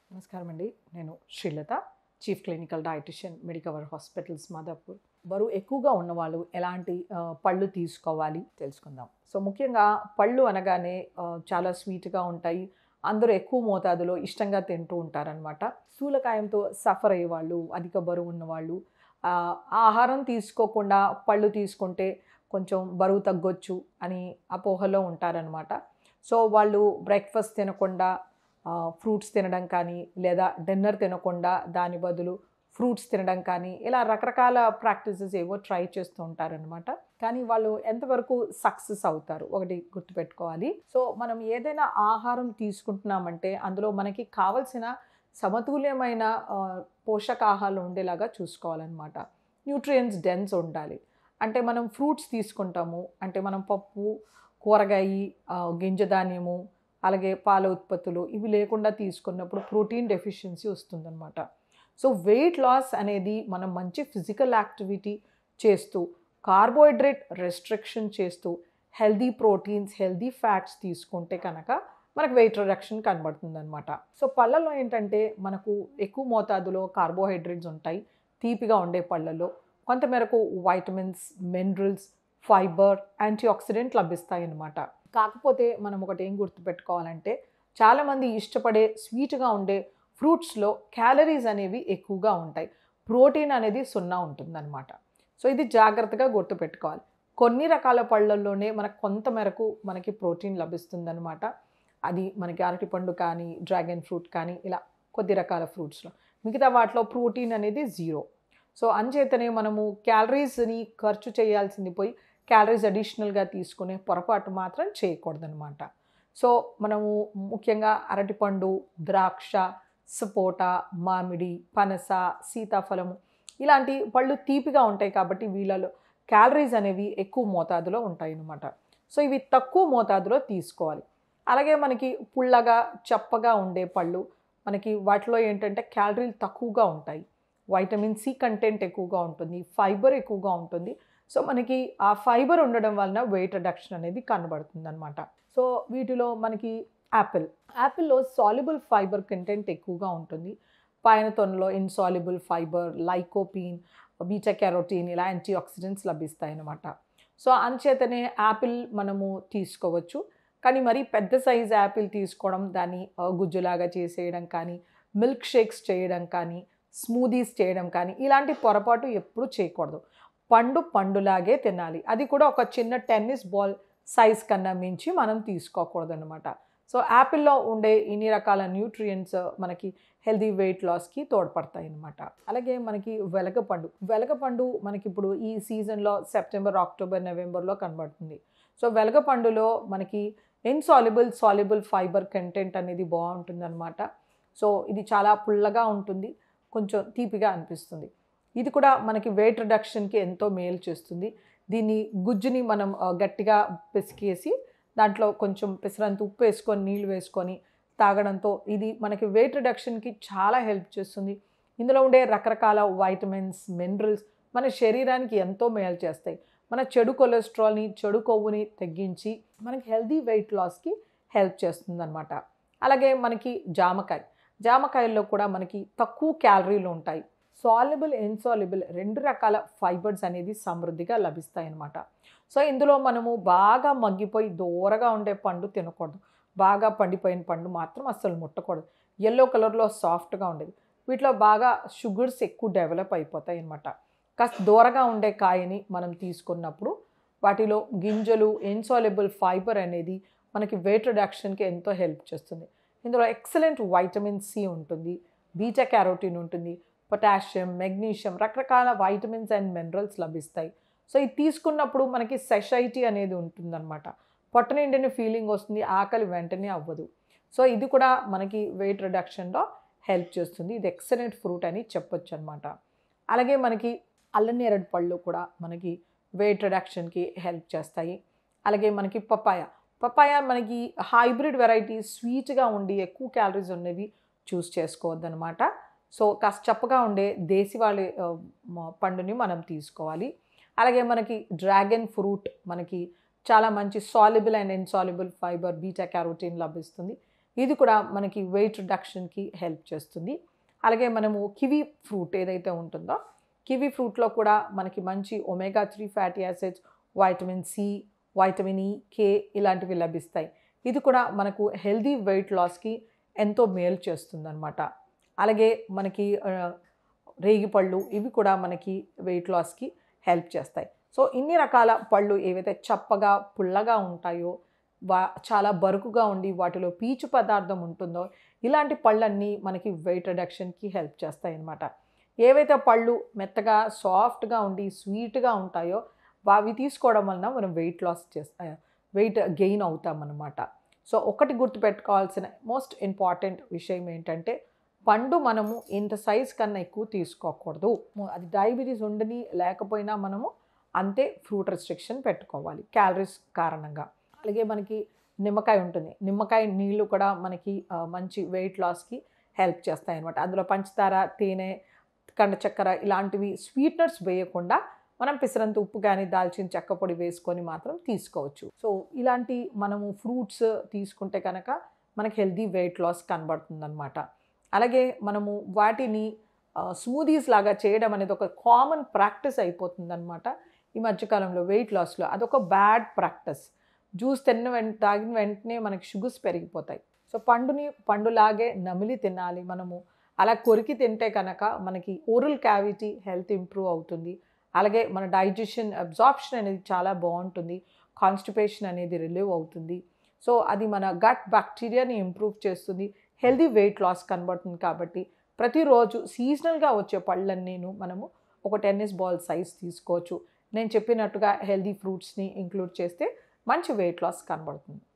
నమస్కారం అండి. నేను Srilatha, chief clinical dietitian, Medicover hospitals, Madhapur. బరువు ఎక్కువగా ఉన్నవాళ్ళు ఎలాంటి పళ్ళు తీసుకోవాలి తెలుసుకుందాం. సో ముఖ్యంగా పళ్ళు అనగానే చాలా స్వీట్గా ఉంటాయి. అందరూ ఎక్కువ మోతాదులో ఇష్టంగా తింటూ ఉంటారనమాట. స్థూలకాయంతో సఫర్ అయ్యేవాళ్ళు, అధిక బరువు ఉన్నవాళ్ళు ఆహారం తీసుకోకుండా పళ్ళు తీసుకుంటే కొంచెం బరువు తగ్గొచ్చు అని అపోహలో ఉంటారనమాట. సో వాళ్ళు బ్రేక్ఫాస్ట్ తినకుండా ఫ్రూట్స్ తినడం కానీ, లేదా డిన్నర్ తినకుండా దాని బదులు ఫ్రూట్స్ తినడం కానీ, ఇలా రకరకాల ప్రాక్టీసెస్ ఏవో ట్రై చేస్తూ ఉంటారనమాట. కానీ వాళ్ళు ఎంతవరకు సక్సెస్ అవుతారు ఒకటి గుర్తుపెట్టుకోవాలి. సో మనం ఏదైనా ఆహారం తీసుకుంటున్నామంటే అందులో మనకి కావలసిన సమతుల్యమైన పోషకాహారాలు ఉండేలాగా చూసుకోవాలన్నమాట. న్యూట్రియంట్స్ డెన్స్ ఉండాలి. అంటే మనం ఫ్రూట్స్ తీసుకుంటాము అంటే మనం పప్పు, కూరగాయ, గింజధాన్యము, అలాగే పాల ఉత్పత్తులు ఇవి లేకుండా తీసుకున్నప్పుడు ప్రోటీన్ డెఫిషియన్సీ వస్తుందన్నమాట. సో వెయిట్ లాస్ అనేది మనం మంచి ఫిజికల్ యాక్టివిటీ చేస్తూ, కార్బోహైడ్రేట్ రెస్ట్రిక్షన్ చేస్తూ, హెల్దీ ప్రోటీన్స్, హెల్దీ ఫ్యాట్స్ తీసుకుంటే కనుక మనకు వెయిట్ రిడక్షన్ కనబడుతుందన్నమాట. సో పళ్ళలో ఏంటంటే మనకు ఎక్కువ మోతాదులో కార్బోహైడ్రేట్స్ ఉంటాయి. తీపిగా ఉండే పళ్ళలో కొంతమేరకు vitamins, minerals, fibre, antioxidant లభిస్తాయి అన్నమాట. కాకపోతే మనం ఒకటి ఏం గుర్తుపెట్టుకోవాలంటే చాలామంది ఇష్టపడే స్వీట్గా ఉండే ఫ్రూట్స్లో క్యాలరీస్ అనేవి ఎక్కువగా ఉంటాయి. ప్రోటీన్ అనేది 0 ఉంటుందన్నమాట. సో ఇది జాగ్రత్తగా గుర్తుపెట్టుకోవాలి. కొన్ని రకాల పళ్ళల్లోనే మనకు కొంతమేరకు మనకి ప్రోటీన్ లభిస్తుందన్నమాట. అది మనకి అరటిపండు కానీ, డ్రాగన్ ఫ్రూట్ కానీ, ఇలా కొద్ది రకాల ఫ్రూట్స్లో. మిగతా వాటిలో ప్రోటీన్ అనేది 0. సో అంచేతనే మనము క్యాలరీస్ని ఖర్చు చేయాల్సింది పోయి క్యాలరీస్ అడిషనల్గా తీసుకునే పొరపాటు మాత్రం చేయకూడదనమాట. సో మనము ముఖ్యంగా అరటిపండు, ద్రాక్ష, సపోటా, మామిడి, పనస, సీతాఫలము ఇలాంటి పళ్ళు తీపిగా ఉంటాయి కాబట్టి వీళ్ళలో క్యాలరీస్ అనేవి ఎక్కువ మోతాదులో ఉంటాయి అన్నమాట. సో ఇవి తక్కువ మోతాదులో తీసుకోవాలి. అలాగే మనకి పుల్లగా, చప్పగా ఉండే పళ్ళు మనకి వాటిలో ఏంటంటే క్యాలరీలు తక్కువగా ఉంటాయి. వైటమిన్ సి కంటెంట్ ఎక్కువగా ఉంటుంది, ఫైబర్ ఎక్కువగా ఉంటుంది. సో మనకి ఆ ఫైబర్ ఉండడం వలన వెయిట్ రిడక్షన్ అనేది కనబడుతుంది అనమాట. సో వీటిలో మనకి యాపిల్లో సాల్యుబుల్ ఫైబర్ కంటెంట్ ఎక్కువగా ఉంటుంది. పైన తొనలో insoluble fibre, lycopene, beta carotene ఇలా యాంటీ ఆక్సిడెంట్స్ లభిస్తాయి అన్నమాట. సో అంచేతనే యాపిల్ మనము తీసుకోవచ్చు. కానీ మరీ పెద్ద సైజ్ యాపిల్ తీసుకోవడం, దాన్ని గుజ్జులాగా చేసేయడం కానీ, మిల్క్ షేక్స్ చేయడం కానీ, స్మూదీస్ చేయడం కానీ ఇలాంటి పొరపాటు ఎప్పుడూ చేయకూడదు. పండులాగే తినాలి. అది కూడా ఒక చిన్న టెన్నిస్ బాల్ సైజ్ కన్నా మించి మనం తీసుకోకూడదు అనమాట. సో యాపిల్లో ఉండే ఇన్ని రకాల న్యూట్రియంట్స్ మనకి హెల్దీ వెయిట్ లాస్కి తోడ్పడతాయి అన్నమాట. అలాగే మనకి వెలగపండు మనకి ఇప్పుడు ఈ సీజన్లో సెప్టెంబర్, అక్టోబర్, నవంబర్లో కనబడుతుంది. సో వెలగపండులో మనకి సాల్యుబుల్ ఫైబర్ కంటెంట్ అనేది బాగుంటుంది అనమాట. సో ఇది చాలా పుల్లగా ఉంటుంది, కొంచెం తీపిగా అనిపిస్తుంది. ఇది కూడా మనకి వెయిట్ రిడక్షన్కి ఎంతో మేలు చేస్తుంది. దీన్ని గుజ్జుని మనం గట్టిగా పిసికేసి దాంట్లో కొంచెం పెసరంత ఉప్పు వేసుకొని, నీళ్ళు వేసుకొని తాగడంతో ఇది మనకి వెయిట్ రిడక్షన్కి చాలా హెల్ప్ చేస్తుంది. ఇందులో ఉండే రకరకాల వైటమిన్స్, మినరల్స్ మన శరీరానికి ఎంతో మేలు చేస్తాయి. మన చెడు కొలెస్ట్రాల్ని, చెడు కొవ్వుని తగ్గించి మనకి హెల్దీ వెయిట్ లాస్కి హెల్ప్ చేస్తుంది అనమాట. అలాగే మనకి జామకాయల్లో కూడా మనకి తక్కువ క్యాలరీలు ఉంటాయి. సాల్యుబుల్, ఇన్సాల్యుబుల్ 2 రకాల ఫైబర్స్ అనేది సమృద్ధిగా లభిస్తాయి అన్నమాట. సో ఇందులో మనము బాగా మగ్గిపోయి దూరగా ఉండే పండు తినకూడదు. బాగా పండిపోయిన పండు మాత్రం అస్సలు ముట్టకూడదు. ఎల్లో కలర్లో సాఫ్ట్గా ఉండేది. వీటిలో బాగా షుగర్స్ ఎక్కువ డెవలప్ అయిపోతాయి అన్నమాట. కాస్త దూరగా ఉండే కాయని మనం తీసుకున్నప్పుడు వాటిలో గింజలు, ఇన్సాల్యుబుల్ ఫైబర్ అనేది మనకి వెయిట్ రిడక్షన్కి ఎంతో హెల్ప్ చేస్తుంది. ఇందులో ఎక్సలెంట్ వైటమిన్ సి ఉంటుంది, బీటా కెరోటీన్ ఉంటుంది, పొటాషియం, మెగ్నీషియం, రకరకాల వైటమిన్స్ అండ్ మినరల్స్ లభిస్తాయి. సో ఇది తీసుకున్నప్పుడు మనకి సెషైటీ అనేది ఉంటుందన్నమాట. పొట్ట నిండిన ఫీలింగ్ వస్తుంది, ఆకలి వెంటనే అవ్వదు. సో ఇది కూడా మనకి వెయిట్ రిడక్షన్లో హెల్ప్ చేస్తుంది. ఇది ఎక్సలెంట్ ఫ్రూట్ అని చెప్పొచ్చు అనమాట. అలాగే మనకి అల్లనేరేడు పళ్ళు కూడా మనకి వెయిట్ రిడక్షన్కి హెల్ప్ చేస్తాయి. అలాగే మనకి పపాయ మనకి హైబ్రిడ్ వెరైటీ, స్వీట్గా ఉండి ఎక్కువ క్యాలరీస్ ఉన్నవి చూస్ చేసుకోవద్దనమాట. సో కాస్త చప్పగా ఉండే దేశవాళీ పండుని మనం తీసుకోవాలి. అలాగే మనకి డ్రాగన్ ఫ్రూట్ మనకి చాలా మంచి soluble and insoluble fibre, beta carotene లభిస్తుంది. ఇది కూడా మనకి వెయిట్ రిడక్షన్కి హెల్ప్ చేస్తుంది. అలాగే మనము కివి ఫ్రూట్ ఏదైతే ఉంటుందో కివి ఫ్రూట్లో కూడా మనకి మంచి omega-3 fatty acids, vitamin C, vitamin E, K ఇలాంటివి లభిస్తాయి. ఇది కూడా మనకు హెల్దీ వెయిట్ లాస్కి ఎంతో మేలు చేస్తుందన్నమాట. అలాగే మనకి రేగిపళ్ళు ఇవి కూడా మనకి వెయిట్ లాస్కి హెల్ప్ చేస్తాయి. సో ఇన్ని రకాల పళ్ళు ఏవైతే చప్పగా పుల్లగా ఉంటాయో చాలా బరుకుగా ఉండి వాటిలో పీచు పదార్థం ఉంటుందో ఇలాంటి పళ్ళన్నీ మనకి వెయిట్ రిడక్షన్కి హెల్ప్ చేస్తాయి అన్నమాట. ఏవైతే పళ్ళు మెత్తగా సాఫ్ట్గా ఉండి స్వీట్గా ఉంటాయో అవి తీసుకోవడం వలన మనం వెయిట్ గెయిన్ అవుతామన్నమాట. సో ఒకటి గుర్తుపెట్టుకోవాల్సిన మోస్ట్ ఇంపార్టెంట్ విషయం ఏంటంటే పండు మనము ఇంత సైజ్ కన్నా ఎక్కువ తీసుకోకూడదు. అది డయాబెటీస్ ఉండని లేకపోయినా మనము అంతే ఫ్రూట్ రెస్ట్రిక్షన్ పెట్టుకోవాలి క్యాలరీస్ కారణంగా. అలాగే మనకి నిమ్మకాయ ఉంటుంది. నిమ్మకాయ నీళ్ళు కూడా మనకి మంచి వెయిట్ లాస్కి హెల్ప్ చేస్తాయి అన్నమాట. అందులో పంచదార, తేనె, కండ చక్కెర ఇలాంటివి స్వీట్నర్స్ వేయకుండా మనం పిసరంత ఉప్పు కానీ దాల్చిన చెక్క పొడి వేసుకొని మాత్రం తీసుకోవచ్చు. సో ఇలాంటి మనము ఫ్రూట్స్ తీసుకుంటే కనుక మనకి హెల్దీ వెయిట్ లాస్ కనబడుతుందన్నమాట. అలాగే మనము వాటిని స్మూదీస్ లాగా చేయడం అనేది ఒక కామన్ ప్రాక్టీస్ అయిపోతుందన్నమాట ఈ మధ్యకాలంలో వెయిట్ లాస్లో. అదొక బ్యాడ్ ప్రాక్టీస్. జ్యూస్ తాగిన వెంటనే మనకి షుగర్స్ పెరిగిపోతాయి. సో పండులాగే నమిలి తినాలి మనము. అలా కొరికి తింటే కనుక మనకి ఓరల్ క్యావిటీ హెల్త్ ఇంప్రూవ్ అవుతుంది. అలాగే మన డైజెషన్ అబ్జార్ప్షన్ అనేది చాలా బాగుంటుంది. కాన్స్టిపేషన్ అనేది రిలీవ్ అవుతుంది. సో అది మన గట్ బ్యాక్టీరియాని ఇంప్రూవ్ చేస్తుంది. హెల్దీ వెయిట్ లాస్ కనబడుతుంది. కాబట్టి ప్రతిరోజు సీజనల్గా వచ్చే పళ్ళన్నీను మనము ఒక టెన్నిస్ బాల్ సైజ్ తీసుకోవచ్చు. నేను చెప్పినట్టుగా హెల్దీ ఫ్రూట్స్ని ఇంక్లూడ్ చేస్తే మంచి వెయిట్ లాస్ కనబడుతుంది.